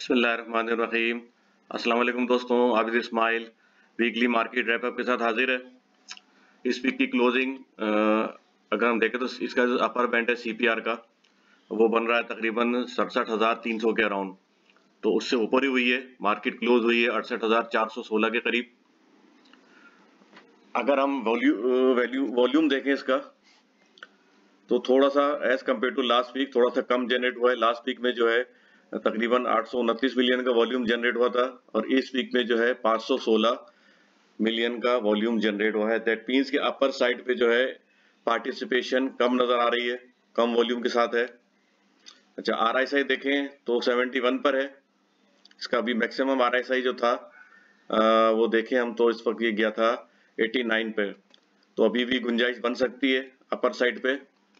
बिस्मिल्लाहिर्रहमानिर्रहीम। अस्सलाम वालेकुम दोस्तों, Abid Ismail weekly market wrap up के साथ हाजिर है। इस वीक की क्लोजिंग अगर हम देखें तो इसका जो अपर बैंड है सीपीआर का वो बन रहा है तकरीबन 67,300 के अराउंड, तो उससे ऊपर ही हुई है। मार्केट क्लोज हुई है 68,416 के करीब। अगर हम वॉल्यूम देखें इसका तो थोड़ा सा as compare to last week थोड़ा सा कम जनरेट हुआ है। लास्ट वीक में जो है तकरीबन 829 मिलियन का वॉल्यूम जनरेट हुआ था और इस वीक में जो है 516 मिलियन का वॉल्यूम जनरेट हुआ है। दैट मीन्स कि अपर साइड पे जो है पार्टिसिपेशन कम नजर आ रही है, कम वॉल्यूम के साथ है। अच्छा, आरएसआई देखें तो 71 पर है। इसका अभी मैक्सिमम आरएसआई जो था वो देखें हम तो इस वक्त ये गया था 89 पे, तो अभी भी गुंजाइश बन सकती है अपर साइड पे।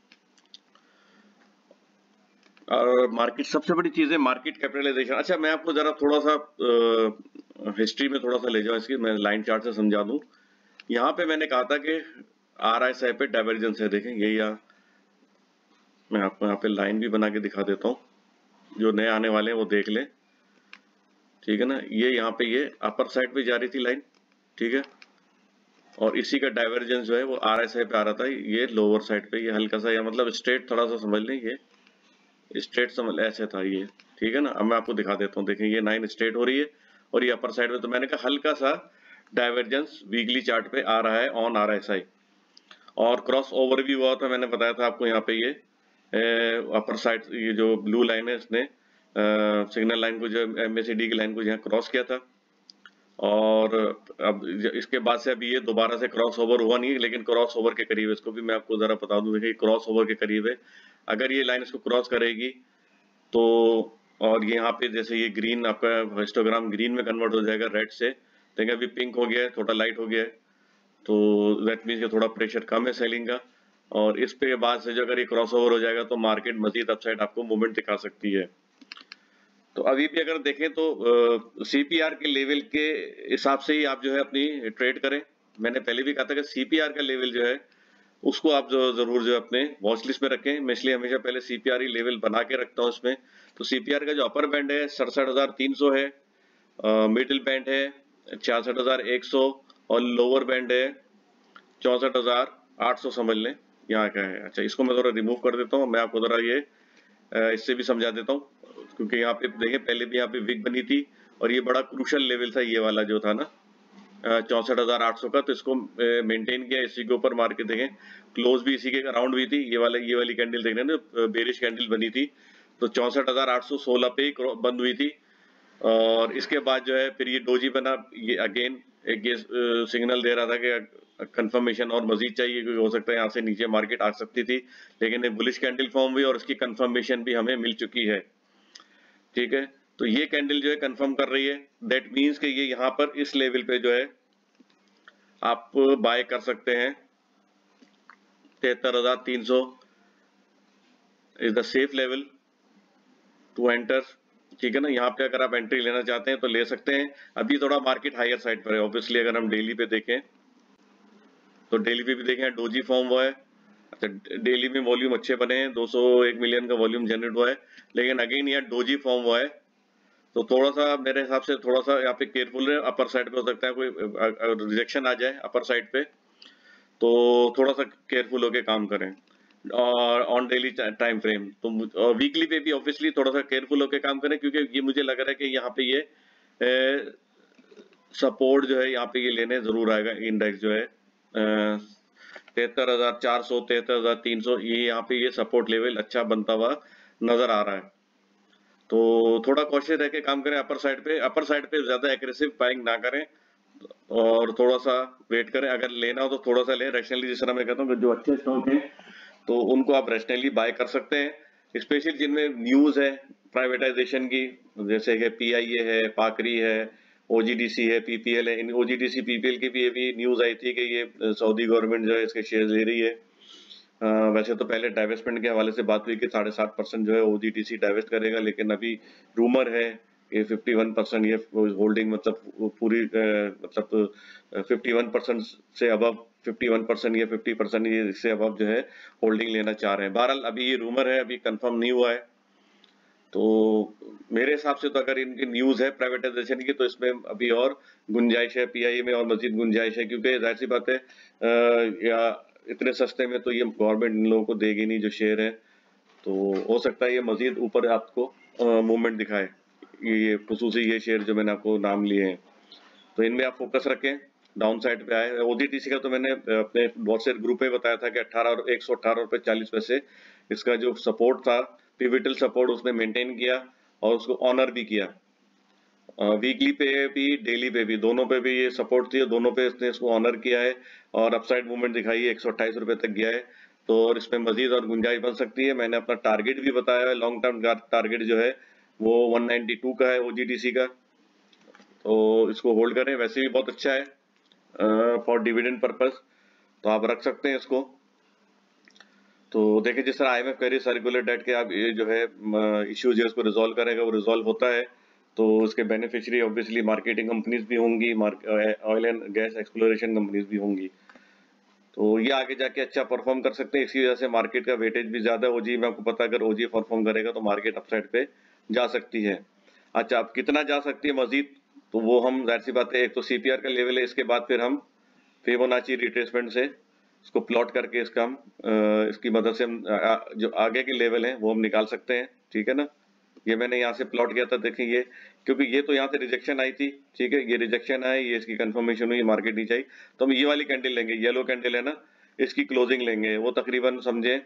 और मार्केट सबसे बड़ी चीज है मार्केट कैपिटलाइजेशन। अच्छा, मैं आपको जरा थोड़ा सा हिस्ट्री में थोड़ा सा ले जाऊं, इसकी मैं लाइन चार्ट से समझा दूं। यहाँ पे मैंने कहा था कि आरएसआई पे डाइवर्जेंस है। देखें ये यहाँ मैं आपको यहाँ पे लाइन भी बना के दिखा देता हूँ, जो नए आने वाले हैं वो देख लें, ठीक है ना। ये यहाँ पे ये अपर साइड पे जा रही थी लाइन, ठीक है, और इसी का डाइवर्जेंस जो है वो आरएसआई पे आ रहा था। ये लोअर साइड पे ये हल्का सा, या मतलब स्ट्रेट थोड़ा सा समझ लें, ये स्ट्रेट समझ ऐसे था ये, ठीक है ना। अब मैं आपको दिखा देता हूँ। देखें ये 9 स्ट्रेट हो रही है और ये अपर साइड में, तो मैंने कहा हल्का सा डाइवर्जेंस वीकली चार्ट पे आ रहा है ऑन आरएसआई। और क्रॉस ओवर भी हुआ था, मैंने बताया था आपको। यहाँ पे ये अपर साइड ये जो ब्लू लाइन है इसने सिग्नल लाइन को, जो एमएसीडी की लाइन को यहाँ क्रॉस किया था। और अब इसके बाद से अभी ये दोबारा से क्रॉस ओवर हुआ नहीं है, लेकिन क्रॉस ओवर के करीब है। इसको भी मैं आपको जरा बता दूं, देखिए क्रॉस ओवर के करीब है। अगर ये लाइन इसको क्रॉस करेगी तो, और ये यहाँ पे जैसे ये ग्रीन आपका हिस्टोग्राम ग्रीन में कन्वर्ट हो जाएगा रेड से, देखिए अभी पिंक हो गया है, थोड़ा लाइट हो गया है, तो दैट मीन्स थोड़ा प्रेशर कम है सेलिंग का। और इस पे बाद से जो अगर ये क्रॉस ओवर हो जाएगा तो मार्केट मजीद अपसाइड आपको मूवमेंट दिखा सकती है। तो अभी भी अगर देखें तो सीपीआर के लेवल के हिसाब से ही आप जो है अपनी ट्रेड करें। मैंने पहले भी कहा था कि सीपीआर का लेवल जो है उसको आप जो जरूर जो अपने वॉच लिस्ट में रखें। मैं इसलिए हमेशा पहले सीपीआर ही लेवल बना के रखता हूँ इसमें। तो सीपीआर का जो अपर बैंड है 67,300 है, मिडिल बैंड है 66,100 और लोअर बैंड है 64,800 समझ लें यहाँ क्या है। अच्छा, इसको मैं थोड़ा रिमूव कर देता हूँ, मैं आपको जरा ये इससे भी समझा देता हूँ, क्योंकि यहाँ पे देखिए पहले भी यहाँ पे विक बनी थी और ये बड़ा क्रूशल लेवल था ये वाला जो था ना 64,800 का। तो इसको मेंटेन किया, इसी के ऊपर मार्केट देखें क्लोज भी इसी के अराउंड हुई थी। ये वाली कैंडल देख रहे हैं ना, बेरिश कैंडल बनी थी, तो 64,816 पे ही बंद हुई थी। और इसके बाद जो है फिर ये डोजी बना, ये अगेन एक ये सिग्नल दे रहा था कि कंफर्मेशन और मजीद चाहिए, क्योंकि हो सकता है यहाँ से नीचे मार्केट आ सकती थी, लेकिन एक बुलिश कैंडल फॉर्म हुई और उसकी कंफर्मेशन भी हमें मिल चुकी है, ठीक है। तो ये कैंडल जो है कंफर्म कर रही है, दैट मीन्स कि ये यहाँ पर इस लेवल पे जो है आप बाय कर सकते हैं। 73,300 is the safe level to enter, ठीक है ना। यहाँ पे अगर आप एंट्री लेना चाहते हैं तो ले सकते हैं। अभी थोड़ा मार्केट हायर साइड पर है ऑब्वियसली। अगर हम डेली पे देखें तो डेली पे भी देखें डोजी फॉर्म हुआ है। अच्छा, डेली में वॉल्यूम अच्छे बने हैं, 201 मिलियन का वॉल्यूम जनरेट हुआ है, लेकिन अगेन यहाँ डोजी फॉर्म हुआ है, तो थोड़ा सा मेरे हिसाब से थोड़ा सा यहाँ पे केयरफुल है। अपर साइड पे हो सकता है कोई रिजेक्शन आ जाए अपर साइड पे, तो थोड़ा सा केयरफुल होके काम करें। और ऑन डेली टाइम फ्रेम तो वीकली पे भी ऑब्वियसली थोड़ा सा केयरफुल होके काम करें, क्योंकि ये मुझे लग रहा है कि यहाँ पे ये सपोर्ट जो है यहाँ पे ये लेने जरूर आएगा। इंडेक्स जो है 73,400 73,300 ये यहाँ पे ये सपोर्ट लेवल अच्छा बनता हुआ नजर आ रहा है। तो थोड़ा कॉशियस रह के काम करें अपर साइड पे। अपर साइड पे ज्यादा एग्रेसिव बाइंग ना करें और थोड़ा सा वेट करें। अगर लेना हो तो थोड़ा सा लें रैशनली, जिस तरह मैं कहता हूँ कि जो अच्छे स्टॉक हैं तो उनको आप रैशनली बाय कर सकते हैं, स्पेशली जिनमें न्यूज है प्राइवेटाइजेशन की, जैसे कि पीआईए है, पाकरी है, ओजीडीसी है, पीपीएल है। इन ओजीडीसी पीपीएल की भी ये भी न्यूज आई थी कि ये सऊदी गवर्नमेंट जो है इसके शेयर ले रही है। वैसे तो पहले डाइवेस्टमेंट के हवाले से बात हुई कि 7.5% जो है ओजीडीसी डाइवेस्ट करेगा, लेकिन अभी रूमर है कि 51% ये होल्डिंग, मतलब पूरी मतलब 51% से अबव 51% या 50% ये इससे अबव जो है होल्डिंग लेना चाह रहे हैं। बहरहाल अभी ये रूमर है, अभी कंफर्म नहीं हुआ है। तो मेरे हिसाब से तो अगर इनकी न्यूज़ है प्राइवेटाइजेशन की तो इसमें अभी और गुंजाइश है, पीआईए में और मज़ीद गुंजाइश है, क्योंकि ज़ाहिर-सी बात है या इतने सस्ते में तो ये गवर्नमेंट इन लोगों को देगी नहीं जो शेयर है, तो हो सकता है ये मज़ीद ऊपर आपको मूवमेंट दिखाए। ये ख़ुसूसी ये शेयर जो मैंने आपको नाम लिए हैं, तो इनमें आप फोकस रखें, डाउन साइड पे आए। ओजीटीसी का तो मैंने अपने बहुत से ग्रुप में बताया था कि 118 रुपए 40 पैसे इसका जो सपोर्ट था, पिवटल सपोर्ट उसने मेंटेन किया और उसको ऑनर भी किया। वीकली पे भी डेली पे भी दोनों पे भी ये सपोर्ट थी, दोनों पे इसने इसको ऑनर किया है और अपसाइड मूवमेंट दिखाई है, 128 रुपए तक गया है। तो और इसमें मजीद और गुंजाइश बन सकती है। मैंने अपना टारगेट भी बताया है, लॉन्ग टर्म टारगेट जो है वो 192 का है ओजीटीसी का, तो इसको होल्ड करें। वैसे भी बहुत अच्छा है फॉर डिविडेंड पर्पस, तो आप रख सकते हैं इसको। तो देखिए जिस तरह आईएमएफ कह रही है सर्कुलर डेट के आप ये जो है इश्यूज है उसको रिजॉल्व करेगा, वो रिजॉल्व होता है तो उसके बेनिफिशियरी ऑब्वियसली मार्केटिंग कंपनीज भी होंगी, oil and gas exploration companies भी होंगी, तो ये आगे जाके अच्छा परफॉर्म कर सकते हैं। इसी वजह से मार्केट का वेटेज भी ज्यादा है ओजी में। आपको पता है अगर ओजी परफॉर्म करेगा तो मार्केट अपसाइड पे जा सकती है। अच्छा, अब कितना जा सकती है मजीद, तो वो हम जाहिर सी बात है, एक तो सीपीआर का लेवल है, इसके बाद फिर हम फिबोनाची रिट्रेसमेंट से इसको प्लॉट करके इसका हम इसकी मदद से हम जो आगे के लेवल हैं वो हम निकाल सकते हैं। ठीक है ना, ये मैंने यहाँ से प्लॉट किया था, देखें ये, क्योंकि ये तो यहाँ से रिजेक्शन आई थी, ठीक है, ये रिजेक्शन आई, ये इसकी कंफर्मेशन हुई, मार्केट नीचे आई, तो हम ये वाली कैंडल लेंगे, येलो कैंडल है ना, इसकी क्लोजिंग लेंगे, वो तकरीबन समझे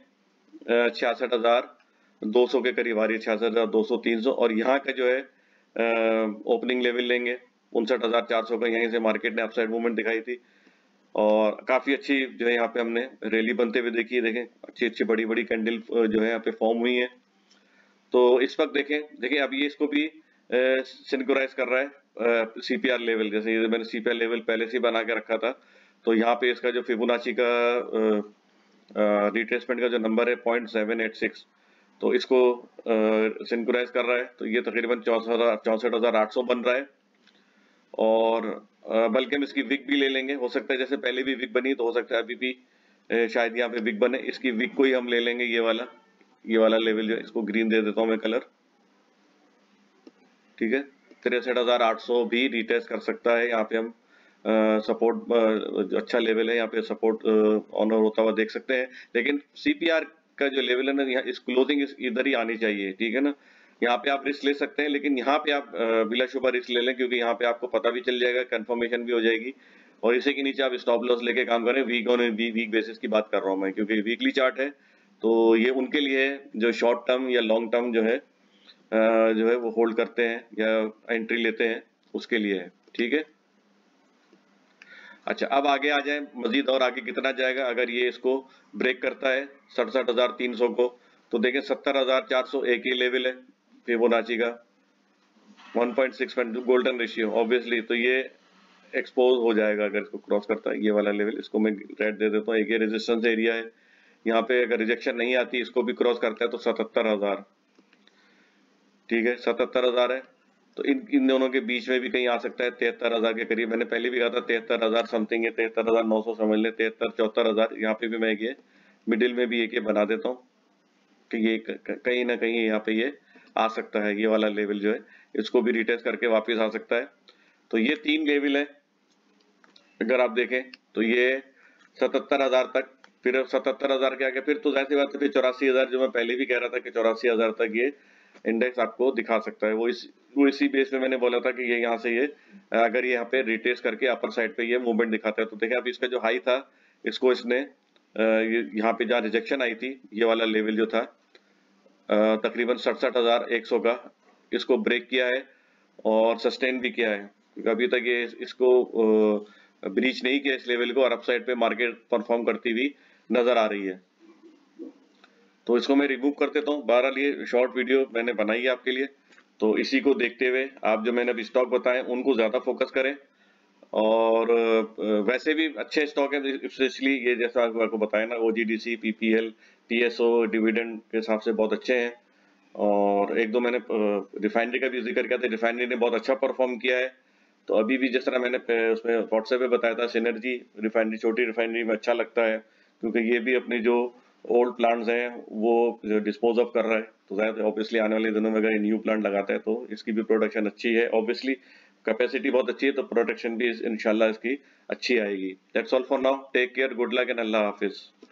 66,200 के करीब आ रही है, 66,200 300, और यहाँ का जो है ओपनिंग लेवल लेंगे 59,400 का, यहीं से मार्केट ने अपसाइड मूवमेंट दिखाई थी और काफी अच्छी जो है यहाँ पे हमने रैली बनते हुए देखी है। देखें अच्छी अच्छी बड़ी बड़ी कैंडल जो है यहाँ पे फॉर्म हुई है। तो इस वक्त देखें अब ये इसको भी सिंक्रोनाइज कर रहा है सीपीआर लेवल, जैसे ये मैंने सीपीआर लेवल पहले से बना के रखा था, तो यहाँ पे इसका जो फिबोनाची का रिट्रेसमेंट का जो नंबर है 0.786, तो इसको सिंक्रोनाइज कर रहा है, तो ये तकरीबन 64,800 बन रहा है। और बल्कि हम इसकी विक भी ले लेंगे, हो सकता है जैसे पहले भी विक बनी तो हो सकता है अभी भी शायद यहाँ पे विक बने, इसकी विक को ही हम ले लेंगे, ये वाला लेवल जो है, इसको ग्रीन दे देता हूँ मैं कलर, ठीक है। 63,800 भी रिटेस्ट कर सकता है, यहाँ पे हम सपोर्ट अच्छा लेवल है, यहाँ पे सपोर्ट ऑनर होता हुआ देख सकते हैं। लेकिन सीपीआर का जो लेवल है ना, यहाँ इस क्लोजिंग इधर ही आनी चाहिए, ठीक है ना। यहाँ पे आप रिस्क ले सकते हैं, लेकिन यहाँ पे आप बिलाशुबा रिस्क ले लें, क्योंकि यहाँ पे आपको पता भी चल जाएगा, कंफर्मेशन भी हो जाएगी, और इसी के नीचे आप स्टॉप लॉस लेके काम करें। वीक बेसिस की बात कर रहा हूँ मैं, क्योंकि वीकली चार्ट है, तो ये उनके लिए जो शॉर्ट टर्म या लॉन्ग टर्म जो है वो होल्ड करते हैं या एंट्री लेते हैं, उसके लिए है, ठीक है। अच्छा, अब आगे आ जाए, मजीद और आगे कितना जाएगा, अगर ये इसको ब्रेक करता है 67,300 को, तो देखें 70,400 एक ही लेवल है फिबोनाची का, 1.6 गोल्डन रेशियो ऑब्वियसली, तो ये एक्सपोज हो जाएगा अगर इसको क्रॉस करता है, ये वाला लेवल, इसको मैं रेड दे देता हूँ। एक ये रेजिस्टेंस एरिया है, यहाँ पे अगर रिजेक्शन नहीं आती, इसको भी क्रॉस करता है तो 77,000, ठीक है, 77,000 है, तो इन दोनों के बीच में भी कहीं आ सकता है 73,000 के करीब। मैंने पहले भी कहा था 73,000 समथिंग है, 73,900 समझ ले, 74,000, यहाँ पे भी मैं ये मिडिल में भी एक ये बना देता हूँ कि ये कहीं ना कहीं यहाँ पे ये आ सकता है, ये वाला लेवल जो है, इसको भी रिटेस्ट करके वापस आ सकता है। तो ये 3 लेवल है अगर आप देखें, तो ये 77,000 तक, फिर 77,000 के आगे फिर तो जाहिर सी बात है फिर 84,000, जो मैं पहले भी कह रहा था कि 84,000 तक ये इंडेक्स आपको दिखा सकता है। वो इसी बेस पे मैंने बोला था कि ये यहाँ से ये अगर ये यहाँ पे रिटेस्ट करके अपर साइड पे ये मूवमेंट दिखाता है, तो देखें अभी इसका जो हाई था, इसको इसने यहाँ पे जहाँ रिजेक्शन आई थी, ये वाला लेवल जो था तकरीबन 67,100 का, इसको ब्रेक किया है और सस्टेन भी किया है, क्योंकि अभी तक ये इसको ब्रीच नहीं किया इस लेवल को, और अप साइड पे मार्केट परफॉर्म करती हुई नजर आ रही है। तो इसको मैं रिमूव कर देता हूँ। बहरहाल ये शॉर्ट वीडियो मैंने बनाई है आपके लिए, तो इसी को देखते हुए आप जो मैंने अभी स्टॉक बताए उनको ज्यादा फोकस करें, और वैसे भी अच्छे स्टॉक है, स्पेशली ये जैसा आपको बताया ना, ओजीडीसी, पीपीएल, टीएसओ डिविडेंड के हिसाब से बहुत अच्छे हैं। और एक दो मैंने रिफाइनरी का भी जिक्र किया था, रिफाइनरी ने बहुत अच्छा परफॉर्म किया है। तो अभी भी जिस तरह मैंने उसमें व्हाट्सएप पे बताया था, सिनर्जी रिफाइनरी, छोटी रिफाइनरी में अच्छा लगता है, क्योंकि ये भी अपनी जो ओल्ड प्लांट्स हैं वो डिस्पोज ऑफ कर रहा है, तो शायद ऑब्वियसली आने वाले दिनों में अगर न्यू प्लांट लगाता है तो इसकी भी प्रोडक्शन अच्छी है, ऑब्वियसली कैपेसिटी बहुत अच्छी है तो प्रोडक्शन भी इंशाल्लाह इसकी अच्छी आएगी। That's all for now, take care, good luck and अल्लाह हाफिज।